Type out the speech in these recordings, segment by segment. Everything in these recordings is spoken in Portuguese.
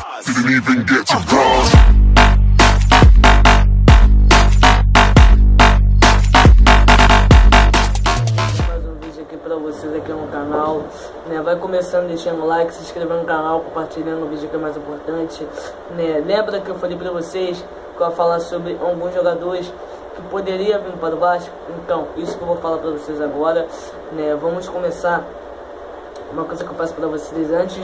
Didn't even get to cross. Mais um vídeo aqui pra vocês aqui no canal, né? Vai começando deixando o like, se inscrevendo no canal, compartilhando o vídeo que é mais importante, né? Lembra que eu falei pra vocês que eu ia falar sobre alguns jogadores que poderia vir para o Vasco? Então, isso que eu vou falar pra vocês agora, né? Vamos começar. Uma coisa que eu passo pra vocês antes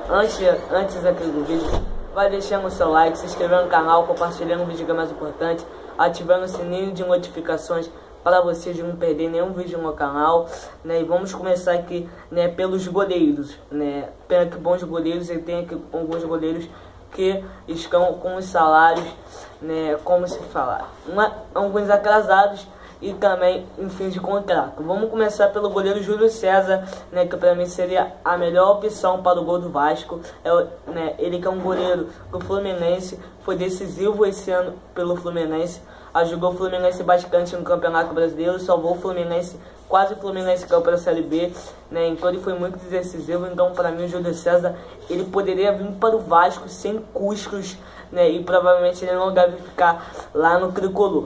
aqui do vídeo, vai deixando o seu like, se inscrevendo no canal, compartilhando o vídeo que é mais importante, ativando o sininho de notificações para vocês não perderem nenhum vídeo no canal, né? E vamos começar aqui, né, pelos goleiros, né? Tem aqui bons goleiros e tem aqui alguns goleiros que estão com os salários, né, como se falar, alguns atrasados e também em fim de contrato. Vamos começar pelo goleiro Júlio César, né, que para mim seria a melhor opção para o gol do Vasco. Né, ele que é um goleiro do Fluminense, foi decisivo esse ano pelo Fluminense, ajudou o Fluminense bastante no Campeonato Brasileiro, salvou o Fluminense, quase o Fluminense caiu para a Série B, né, então ele foi muito decisivo. Então para mim o Júlio César, ele poderia vir para o Vasco sem custos, né, e provavelmente ele não deve ficar lá no Tricolor.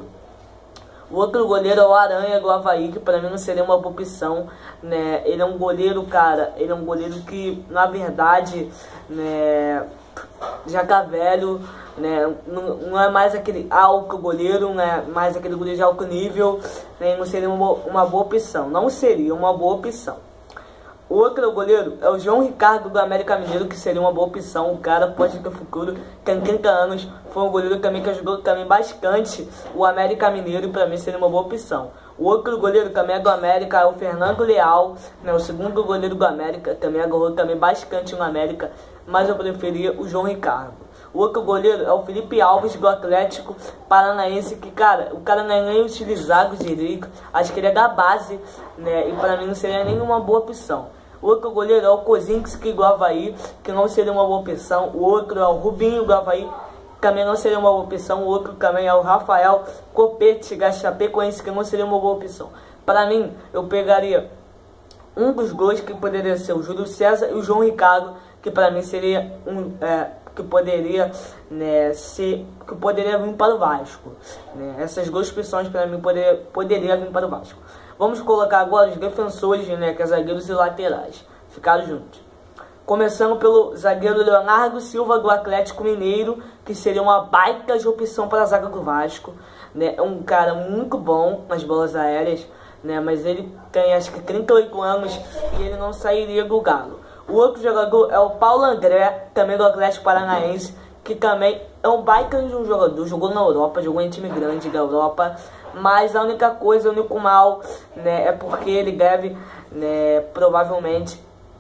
O outro goleiro é o Aranha do Avaí, que para mim não seria uma boa opção, né? Ele é um goleiro, cara, ele é um goleiro que, na verdade, né, já tá velho, né? Não é mais aquele alto goleiro, né? Mais aquele goleiro de alto nível, né? Não seria uma boa opção, não seria uma boa opção. O outro goleiro é o João Ricardo do América Mineiro, que seria uma boa opção. O cara pode ter futuro, tem 30 anos, foi um goleiro também que ajudou também bastante o América Mineiro, e para mim seria uma boa opção. O outro goleiro também é do América, é o Fernando Leal, né, o segundo goleiro do América, também agarrou também bastante no América, mas eu preferia o João Ricardo. O outro goleiro é o Felipe Alves do Atlético Paranaense, que, cara, o cara não é nem utilizado direito, acho que ele é da base, né, e para mim não seria nenhuma boa opção. O outro goleiro é o Kozinski do Avaí, que não seria uma boa opção. O outro é o Rubinho do Avaí, também não seria uma boa opção. O outro também é o Rafael Copete da Chapecoense, que não seria uma boa opção. Para mim, eu pegaria um dos dois, que poderia ser o Júlio César e o João Ricardo, que para mim seria que poderia, né, que poderia vir para o Vasco, né? Essas duas opções para mim poderia vir para o Vasco. Vamos colocar agora os defensores, né, que é zagueiros e laterais, ficaram juntos. Começando pelo zagueiro Leonardo Silva do Atlético Mineiro, que seria uma baita de opção para a zaga do Vasco, né? É um cara muito bom nas bolas aéreas, né, mas ele tem acho que 38 anos e ele não sairia do Galo. O outro jogador é o Paulo André, também do Atlético Paranaense, que também é um baita de um jogador, jogou na Europa, jogou em time grande da Europa, mas a única coisa, o único mal, né, é porque ele deve, né, provavelmente,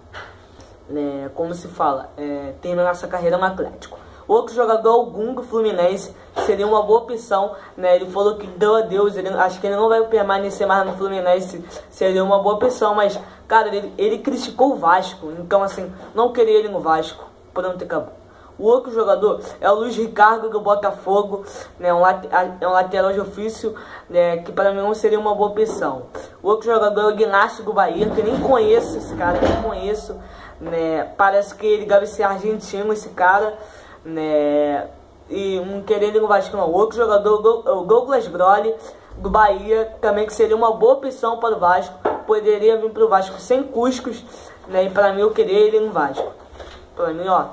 né, como se fala, terminar essa carreira no Atlético. Outro jogador, o Gungo Fluminense, seria uma boa opção, né? Ele falou que deu adeus, acho que ele não vai permanecer mais no Fluminense, seria uma boa opção, mas, cara, ele criticou o Vasco, então, assim, não queria ele no Vasco, pronto, acabou. O outro jogador é o Luiz Ricardo do Botafogo, né, é um lateral de ofício, né, que para mim não seria uma boa opção. O outro jogador é o Ignacio do Bahia, que eu nem conheço esse cara, nem conheço, né, parece que ele deve ser argentino, esse cara, né, e não querer ele no Vasco não. O outro jogador é o Douglas Groli do Bahia, também que seria uma boa opção para o Vasco, poderia vir para o Vasco sem custos, né, e para mim eu queria ele no Vasco. Para mim, ó,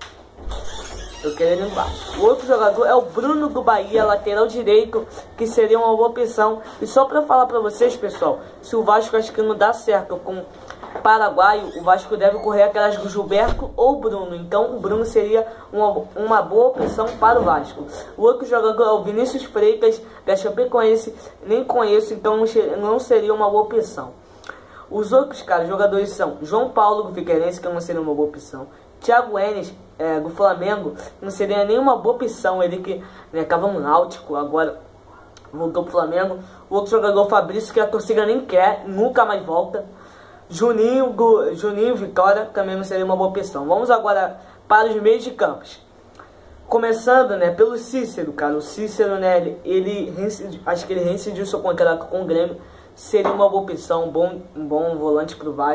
eu queria ele no Vasco. O outro jogador é o Bruno do Bahia, lateral direito, que seria uma boa opção. E só para falar para vocês, pessoal, se o Vasco acho que não dá certo com paraguaio, o Vasco deve correr aquelas do Gilberto ou Bruno. Então o Bruno seria uma boa opção para o Vasco. O outro jogador é o Vinícius Freitas da Chapecoense, nem conheço, então não seria uma boa opção. Os outros, cara, jogadores são João Paulo do Figueirense, que não seria uma boa opção. Thiago Enes, do Flamengo, não seria nenhuma boa opção. Ele que, né, estava no Náutico, agora voltou pro Flamengo. O outro jogador, Fabrício, que a torcida nem quer, nunca mais volta. Juninho Vitória também não seria uma boa opção. Vamos agora para os meios de campos. Começando, né, pelo Cícero, cara. O Cícero, né, acho que ele reincidiu seu contrato com o Grêmio. Seria uma boa opção, um bom volante pro Vasco.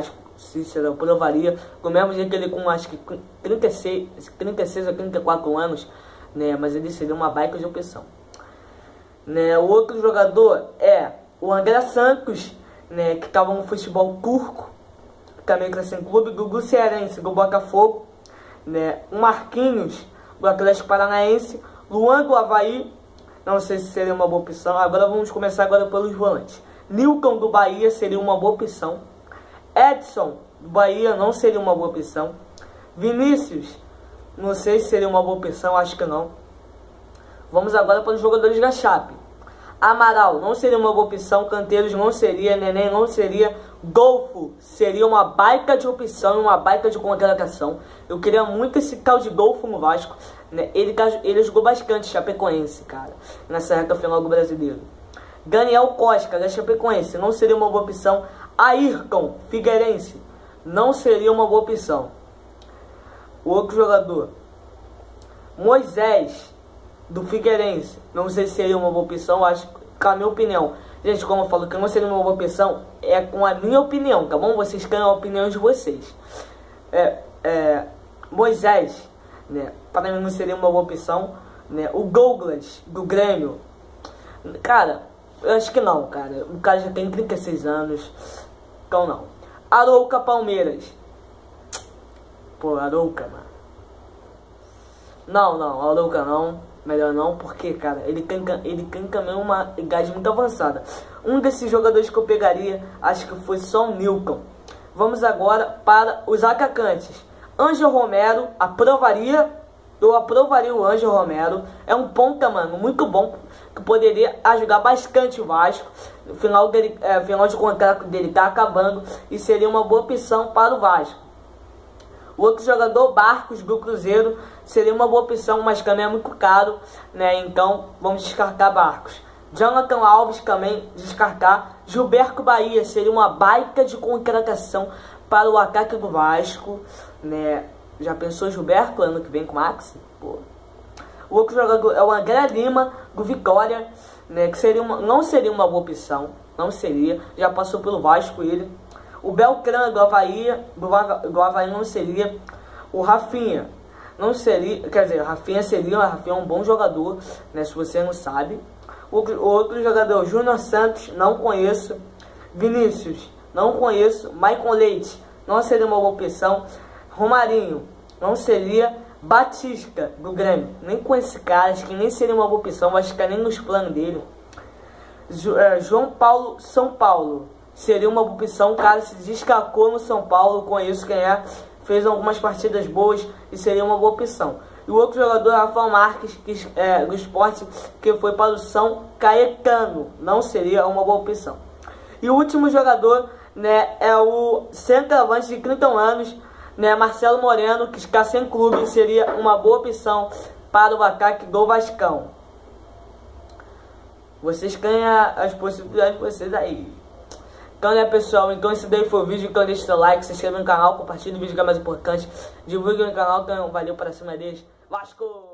Cícero aprovaria, do mesmo jeito que ele com acho que 36 ou 34 anos, né, mas ele seria uma baita de opção. Né, o outro jogador é o André Santos, né, que estava no futebol turco, também cresceu em clube, do Cearense, do Botafogo, né, o Marquinhos, do Atlético Paranaense, Luan do Avaí, não sei se seria uma boa opção. Agora vamos começar agora pelos volantes. Nilton do Bahia seria uma boa opção. Edson do Bahia não seria uma boa opção. Vinícius, não sei se seria uma boa opção, acho que não. Vamos agora para os jogadores da Chape. Amaral não seria uma boa opção, Canteiros não seria, Neném não seria, Golfo seria uma baita de opção, uma baita de contratação. Eu queria muito esse tal de Golfo no Vasco, né? Ele jogou bastante Chapecoense, cara, nessa reta final do Brasileiro. Daniel Costa, da Chapecoense, não seria uma boa opção. Ayrton, Figueirense, não seria uma boa opção. O outro jogador, Moisés, do Figueirense, não sei se seria uma boa opção, acho que, com a minha opinião. Gente, como eu falo que não seria uma boa opção, é com a minha opinião, tá bom? Vocês querem a opinião de vocês. Moisés, né, para mim não seria uma boa opção, né? O Douglas, do Grêmio, cara, eu acho que não, cara. O cara já tem 36 anos, então não. Arouca, Palmeiras. Pô, Arouca, mano. Não, Arouca não. Melhor não, porque, cara, ele tem também uma idade muito avançada. Um desses jogadores que eu pegaria, acho que foi só o Nilton. Vamos agora para os atacantes. Ângelo Romero, eu aprovaria o Ângelo Romero. É um ponta, mano, muito bom, que poderia ajudar bastante o Vasco. O final de contrato dele tá acabando e seria uma boa opção para o Vasco. O outro jogador, Barcos, do Cruzeiro, seria uma boa opção, mas também é muito caro, né? Então, vamos descartar Barcos. Jonathan Alves também, descartar. Gilberto Bahia, seria uma baita de contratação para o ataque do Vasco, né? Já pensou Gilberto ano que vem com o Maxi? Pô. O outro jogador é o André Lima, do Vitória, né? Que não seria uma boa opção, não seria. Já passou pelo Vasco ele. O Beltrán do Avaí não seria. O Rafinha não seria. Quer dizer, o Rafinha é um bom jogador, né? Se você não sabe. O outro jogador, Júnior Santos, não conheço. Vinícius, não conheço. Maicon Leite, não seria uma boa opção. Romarinho, não seria. Batista, do Grêmio, nem com esse cara, acho que nem seria uma boa opção, acho que nem nos planos dele. João Paulo, São Paulo. Seria uma opção, o cara se destacou no São Paulo, conheço quem é, fez algumas partidas boas e seria uma boa opção. E o outro jogador é Rafael Marques, do Sport, que foi para o São Caetano, não seria uma boa opção. E o último jogador, né, é o centroavante de 30 anos, né, Marcelo Moreno, que está sem clube, seria uma boa opção para o ataque do Vascão. Vocês ganham as possibilidades de vocês aí. Então, né, pessoal, então esse daí foi o vídeo. Então deixa seu like, se inscreva no canal, compartilhe o vídeo que é mais importante, divulgue no canal, então valeu para cima deles. Vasco!